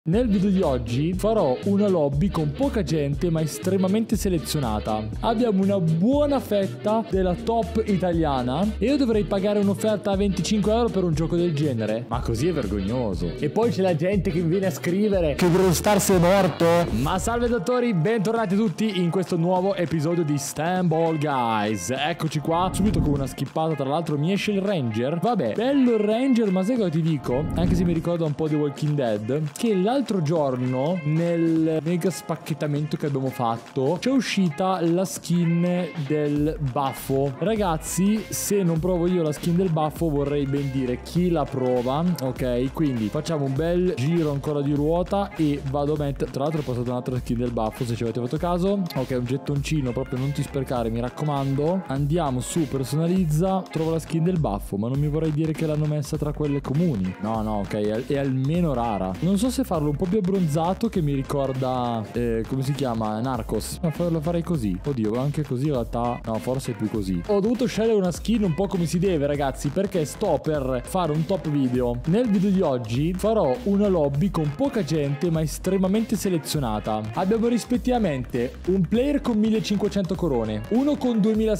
Nel video di oggi farò una lobby con poca gente ma estremamente selezionata. Abbiamo una buona fetta della top italiana e io dovrei pagare un'offerta a 25 euro per un gioco del genere? Ma così è vergognoso. E poi c'è la gente che mi viene a scrivere che Brawl Stars è morto. Ma salve dottori, bentornati tutti in questo nuovo episodio di Stumble Guys. Eccoci qua, subito con una skippata. Tra l'altro mi esce il Ranger. Vabbè, bello il Ranger, ma sai cosa ti dico? Anche se mi ricorda un po' di Walking Dead, che l'altro giorno nel mega spacchettamento che abbiamo fatto c'è uscita la skin del baffo. Ragazzi, se non provo io la skin del baffo vorrei ben dire chi la prova. Ok, quindi facciamo un bel giro ancora di ruota e vado a mettere. Tra l'altro ho passato un'altra skin del baffo, se ci avete fatto caso. Ok, un gettoncino, proprio non ti sprecare, mi raccomando. Andiamo su personalizza, trovo la skin del baffo, ma non mi vorrei dire che l'hanno messa tra quelle comuni. No, ok, è almeno rara. Non so se farlo un po' più abbronzato, che mi ricorda come si chiama? Narcos. Ma lo farei così. Oddio, anche così in realtà no, forse è più così. Ho dovuto scegliere una skin un po' come si deve, ragazzi, perché sto per fare un top video. Nel video di oggi farò una lobby con poca gente ma estremamente selezionata. Abbiamo rispettivamente un player con 1500 corone, uno con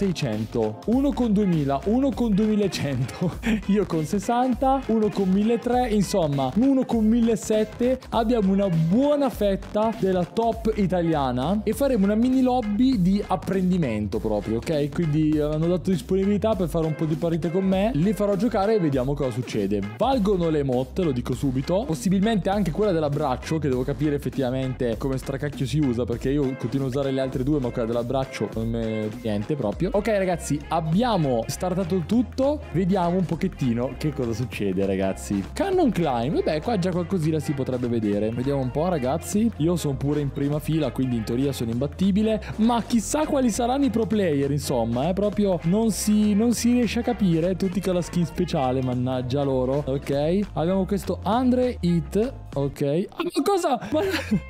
2600, uno con 2000, uno con 2100, io con 60, uno con 1300, insomma uno con 1700. Abbiamo una buona fetta della top italiana e faremo una mini lobby di apprendimento proprio, ok? Quindi hanno dato disponibilità per fare un po' di partite con me, li farò giocare e vediamo cosa succede. Valgono le emote, lo dico subito, possibilmente anche quella dell'abbraccio, che devo capire effettivamente come stracacchio si usa, perché io continuo a usare le altre due ma quella dell'abbraccio non me niente proprio. Ok ragazzi, abbiamo startato il tutto, vediamo un pochettino che cosa succede, ragazzi. Cannon Climb, vabbè, qua già qualcosina si potrebbe vedere. Vediamo un po', ragazzi. Io sono pure in prima fila, quindi in teoria sono imbattibile, ma chissà quali saranno i pro player, insomma, proprio non si riesce a capire, tutti con la skin speciale, mannaggia loro. Ok, abbiamo questo Andre Hit. Ok, ma cosa? Ma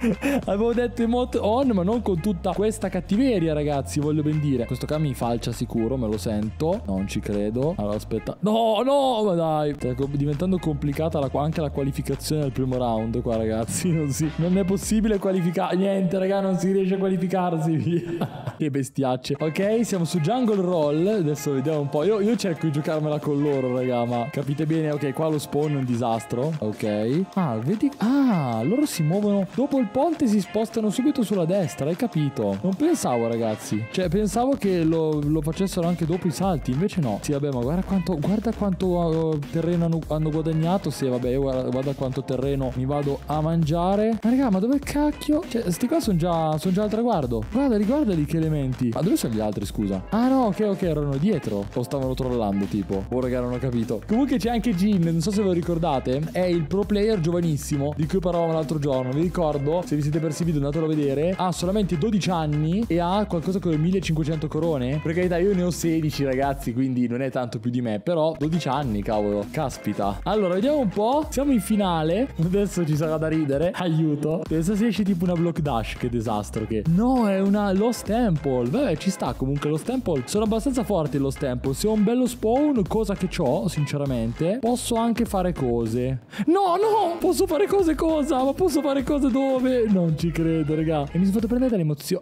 avevo detto emote on, ma non con tutta questa cattiveria, ragazzi, voglio ben dire. Questo qua mi falcia sicuro, me lo sento. Non ci credo. Allora aspetta. No, ma dai, sta diventando complicata anche la qualificazione del primo round qua, ragazzi. Non è possibile qualificare. Niente, raga, non si riesce a qualificarsi. Via. Che bestiacce. Ok, siamo su Jungle Roll. Adesso vediamo un po'. Io cerco di giocarmela con loro, raga, ma capite bene. Ok, qua lo spawn è un disastro. Ok. Ah, vedi. Ah, loro si muovono dopo il ponte, si spostano subito sulla destra. Hai capito? Non pensavo, ragazzi. Cioè, pensavo che lo facessero anche dopo i salti. Invece no. Sì, vabbè, ma guarda quanto terreno hanno guadagnato. Sì, vabbè, io guarda quanto terreno mi vado a mangiare. Ma raga, ma dove cacchio? Cioè, sti qua sono già al traguardo. Guardali che elementi. Ma dove sono gli altri, scusa? Ah no, ok, erano dietro. O stavano trollando, tipo. Oh raga, non ho capito. Comunque c'è anche Jin, non so se ve lo ricordate. È il pro player giovanissimo di cui parlavamo l'altro giorno. Vi ricordo, se vi siete persi il video andatelo a vedere. Ha solamente 12 anni e ha qualcosa come 1500 corone. Per carità, io ne ho 16, ragazzi, quindi non è tanto più di me. Però 12 anni, cavolo. Caspita. Allora, vediamo un po'. Siamo in finale. Adesso ci sarà da ridere. Aiuto. Adesso si esce tipo una block dash. Che disastro che. No, è una Lost Temple. Vabbè, ci sta comunque Lost Temple. Sono abbastanza forti Lost Temple. Se ho un bello spawn, cosa che c'ho, sinceramente, posso anche fare cose. No, posso fare cose cosa? Ma posso fare cose dove? Non ci credo, raga. E mi sono fatto prendere dall'emozione.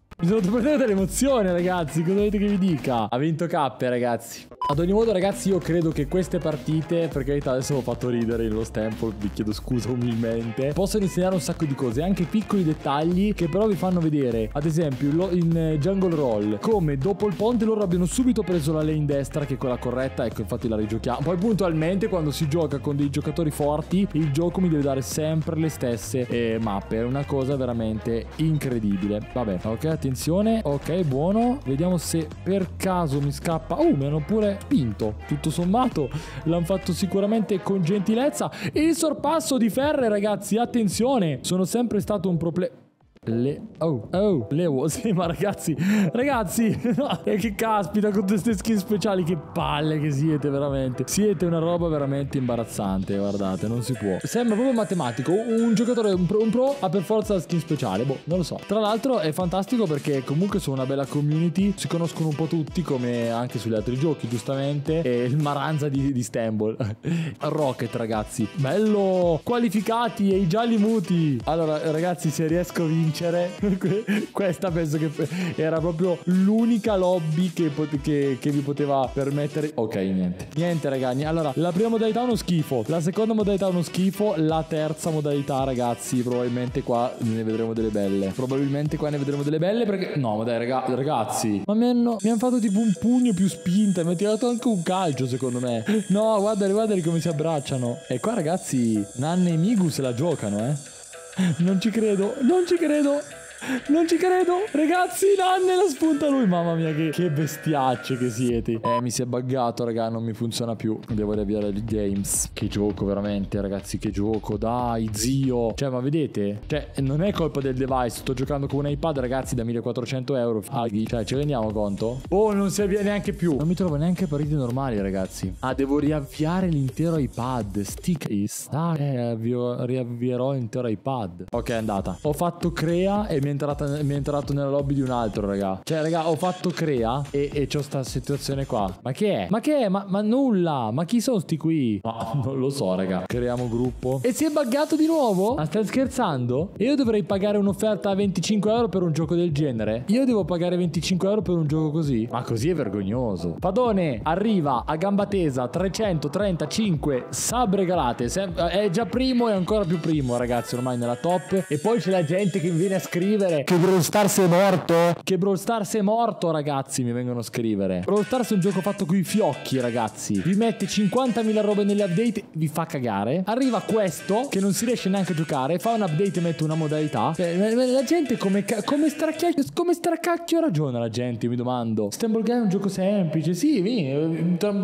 Ragazzi. Cosa volete che vi dica? Ha vinto K, ragazzi. Ad ogni modo, ragazzi, io credo che queste partite, per carità, adesso ho fatto ridere lo Stample, vi chiedo scusa umilmente, possono insegnare un sacco di cose, anche piccoli dettagli che però vi fanno vedere. Ad esempio, in Jungle Roll, come dopo il ponte loro abbiano subito preso la lane destra, che è quella corretta, ecco, infatti la rigiochiamo. Poi puntualmente, quando si gioca con dei giocatori forti, il gioco mi deve dare sempre le stesse mappe. È una cosa veramente incredibile. Vabbè, ok, attenzione. Ok, buono. Vediamo se per caso mi scappa. Mi hanno pure spinto. Tutto sommato l'hanno fatto sicuramente con gentilezza. E il sorpasso di Ferre, ragazzi, attenzione. Sono sempre stato un pro player. Levo. Sì, ma ragazzi, no, che caspita con queste skin speciali. Che palle che siete veramente. Siete una roba veramente imbarazzante. Guardate, non si può. Sembra proprio matematico. Un giocatore, un pro ha per forza la skin speciale. Boh, non lo so. Tra l'altro è fantastico perché comunque sono una bella community. Si conoscono un po' tutti, come anche sugli altri giochi, giustamente. E il Maranza di Stumble. Rocket, ragazzi, bello. Qualificati e i gialli muti. Allora ragazzi, se riesco a vincere questa penso che era proprio l'unica lobby che vi poteva permettere. Ok, niente ragazzi. Allora, la prima modalità è uno schifo, la seconda modalità è uno schifo, la terza modalità, ragazzi, probabilmente qua ne vedremo delle belle. Perché no, ma dai ragazzi, ma mi hanno fatto tipo un pugno più spinta. Mi ha tirato anche un calcio, secondo me. No, guardali come si abbracciano. E qua ragazzi, Nanne e Migu se la giocano, Non ci credo. Ragazzi, Nanne la spunta lui. Mamma mia, che bestiacce che siete. Mi si è buggato, raga, non mi funziona più. Devo riavviare il games. Che gioco veramente, ragazzi, che gioco. Dai, zio. Cioè, ma vedete? Cioè, non è colpa del device. Sto giocando con un iPad, ragazzi, da 1400 euro. Cioè, ci rendiamo conto? Oh, non si avvia neanche più. Non mi trovo neanche partite normali, ragazzi. Devo riavviare l'intero iPad. Stick is. Riavvierò l'intero iPad. Ok, è andata. Ho fatto crea e mi è entrato nella lobby di un altro, raga. Cioè, raga, ho fatto crea e c'ho sta situazione qua. Ma che è? Ma nulla. Ma chi sono sti qui? No, non lo so, raga. Creiamo gruppo. E si è buggato di nuovo? Ma stai scherzando? E io dovrei pagare un'offerta a 25 euro per un gioco del genere? Io devo pagare 25 euro per un gioco così? Ma così è vergognoso. Padone arriva a gamba tesa, 335 sub regalate. È già primo e ancora più primo, ragazzi, ormai nella top. E poi c'è la gente che viene a scrivere che Brawl Stars è morto. Che Brawl Stars è morto, ragazzi, mi vengono a scrivere. Brawl Stars è un gioco fatto coi fiocchi, ragazzi. Vi mette 50.000 robe nelle update, vi fa cagare. Arriva questo che non si riesce neanche a giocare, fa un update e mette una modalità. La gente come stracacchio ragiona la gente, mi domando. Stumble Guy è un gioco semplice. Sì, tra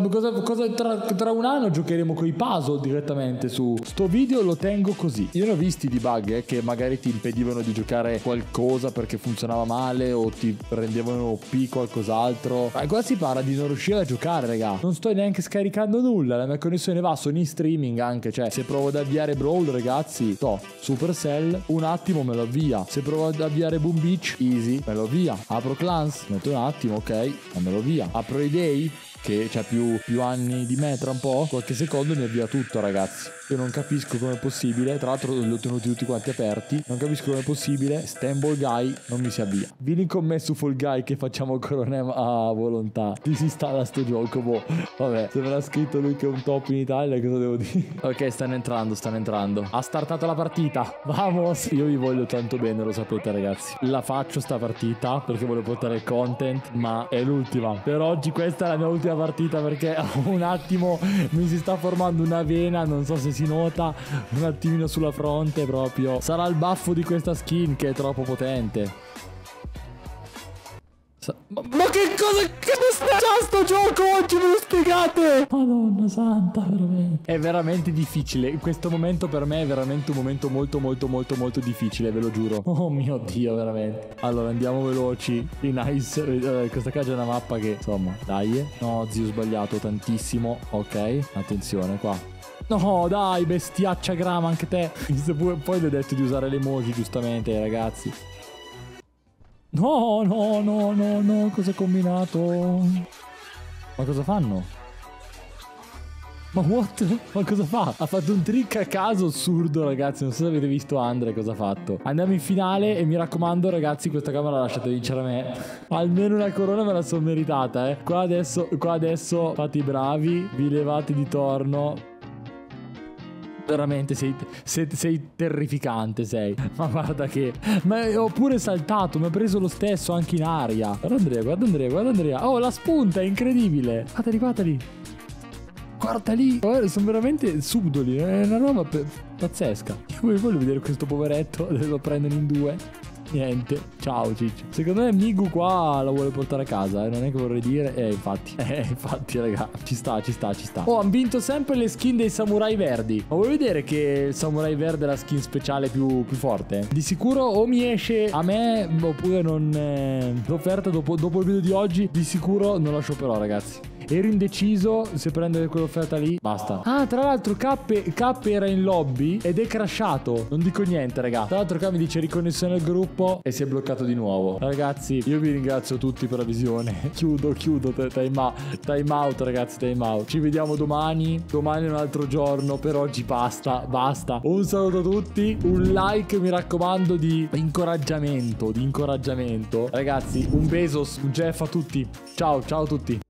un anno giocheremo coi puzzle direttamente su sto video. Lo tengo così. Io ne ho visti di bug che magari ti impedivano di giocare qualcosa perché funzionava male o ti prendevano OP qualcos'altro. Ma qua si parla di non riuscire a giocare, raga. Non sto neanche scaricando nulla, la mia connessione va, sono in streaming anche. Cioè, se provo ad avviare Brawl, ragazzi, Supercell, un attimo me lo avvia. Se provo ad avviare Boom Beach, easy, me lo avvia. Apro Clans, metto un attimo, ok, ma me lo avvia. Apro i Day, che c'ha più anni di me, tra un po', qualche secondo mi avvia tutto, ragazzi. Io non capisco come è possibile. Tra l'altro li ho tenuti tutti quanti aperti. Non capisco come è possibile. Stumble Guy non mi si avvia. Vieni con me su Fall Guy che facciamo Coronem a volontà. Disinstalla sto gioco, boh. Vabbè, se me l'ha scritto lui che è un top in Italia, cosa devo dire? Ok, stanno entrando. Ha startato la partita. Vamos. Io vi voglio tanto bene, lo sapete, ragazzi. La faccio sta partita perché voglio portare il content, ma è l'ultima. Per oggi questa è la mia ultima partita perché un attimo mi si sta formando una vena, non so se si nota, un attimino sulla fronte proprio. Sarà il baffo di questa skin che è troppo potente. Ma che cosa? Che c'ha sto gioco oggi? Me lo spiegate? Madonna santa, veramente. È veramente difficile. In questo momento per me è veramente un momento molto difficile, ve lo giuro. Oh mio Dio, veramente. Allora andiamo veloci. Nice. Questa qua è una mappa che, insomma, dai. No, zio, ho sbagliato tantissimo. Ok, attenzione qua. No, dai, bestiaccia grama anche te. Poi vi ho detto di usare le emoji, giustamente, ragazzi. No, cosa ha combinato? Ma cosa fanno? Ma what? Ma cosa fa? Ha fatto un trick a caso assurdo, ragazzi. Non so se avete visto Andre cosa ha fatto. Andiamo in finale e mi raccomando, ragazzi, questa camera la lasciate vincere a me. Almeno una corona me la sono meritata, Qua adesso fate i bravi, vi levate di torno. Veramente sei terrificante, sei. Ma guarda che... Ma ho pure saltato, mi ha preso lo stesso anche in aria. Guarda Andrea. Oh, la spunta, è incredibile. Guardali. Guarda lì. Sono veramente subdoli. È una roba pazzesca. Io voglio vedere questo poveretto. Lo prendono in due. Niente, ciao Ciccio. Secondo me Migu qua la vuole portare a casa, non è che vorrei dire. Infatti raga, ci sta. Oh, hanno vinto sempre le skin dei samurai verdi. Ma vuoi vedere che il samurai verde è la skin speciale più forte? Di sicuro o mi esce a me oppure non l'offerta dopo il video di oggi. Di sicuro non la shopperò, ragazzi. Ero indeciso se prendere quell'offerta lì. Basta. Ah, tra l'altro K era in lobby ed è crashato. Non dico niente, raga. Tra l'altro K mi dice riconnessione al gruppo e si è bloccato di nuovo. Ragazzi, io vi ringrazio tutti per la visione. Chiudo. Time out, ragazzi, time out. Ci vediamo domani. Domani è un altro giorno. Per oggi basta. Un saluto a tutti. Un like, mi raccomando, di incoraggiamento. Ragazzi, un Bezos, un Jeff a tutti. Ciao a tutti.